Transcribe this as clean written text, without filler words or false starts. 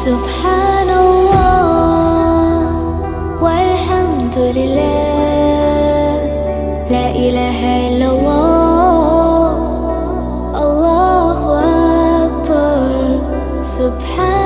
سبحان الله والحمد لله، لا إله إلا الله، الله أكبر. سبحان